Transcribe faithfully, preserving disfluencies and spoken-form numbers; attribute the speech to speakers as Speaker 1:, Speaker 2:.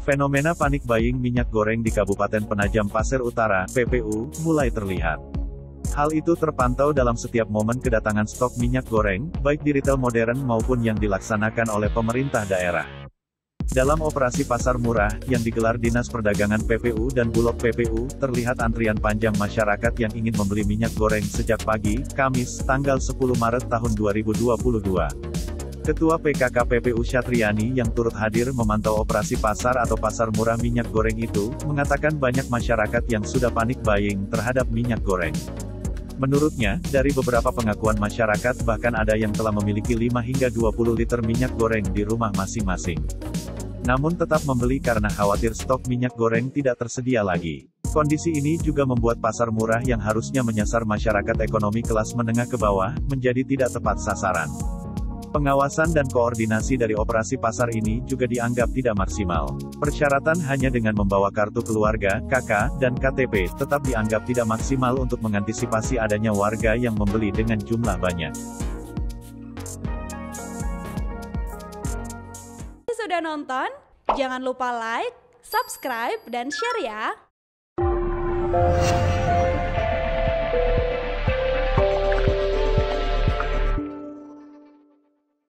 Speaker 1: Fenomena panik buying minyak goreng di Kabupaten Penajam Pasir Utara, P P U, mulai terlihat. Hal itu terpantau dalam setiap momen kedatangan stok minyak goreng, baik di retail modern maupun yang dilaksanakan oleh pemerintah daerah. Dalam operasi pasar murah, yang digelar Dinas Perdagangan P P U dan Bulog P P U, terlihat antrian panjang masyarakat yang ingin membeli minyak goreng sejak pagi, Kamis, tanggal sepuluh Maret tahun dua ribu dua puluh dua. Ketua P K K P P U Syatriani yang turut hadir memantau operasi pasar atau pasar murah minyak goreng itu, mengatakan banyak masyarakat yang sudah panik buying terhadap minyak goreng. Menurutnya, dari beberapa pengakuan masyarakat bahkan ada yang telah memiliki lima hingga dua puluh liter minyak goreng di rumah masing-masing. Namun tetap membeli karena khawatir stok minyak goreng tidak tersedia lagi. Kondisi ini juga membuat pasar murah yang harusnya menyasar masyarakat ekonomi kelas menengah ke bawah, menjadi tidak tepat sasaran. Pengawasan dan koordinasi dari operasi pasar ini juga dianggap tidak maksimal. Persyaratan hanya dengan membawa kartu keluarga, K K, dan K T P, tetap dianggap tidak maksimal untuk mengantisipasi adanya warga yang membeli dengan jumlah banyak.
Speaker 2: Sudah nonton? Jangan lupa like, subscribe, dan share ya!